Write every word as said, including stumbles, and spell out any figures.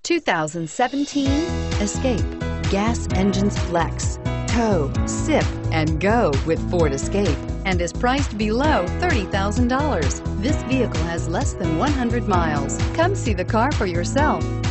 two thousand seventeen Escape. Gas engines flex, tow, sip, and go with Ford Escape, and is priced below thirty thousand dollars. This vehicle has less than one hundred miles. Come see the car for yourself.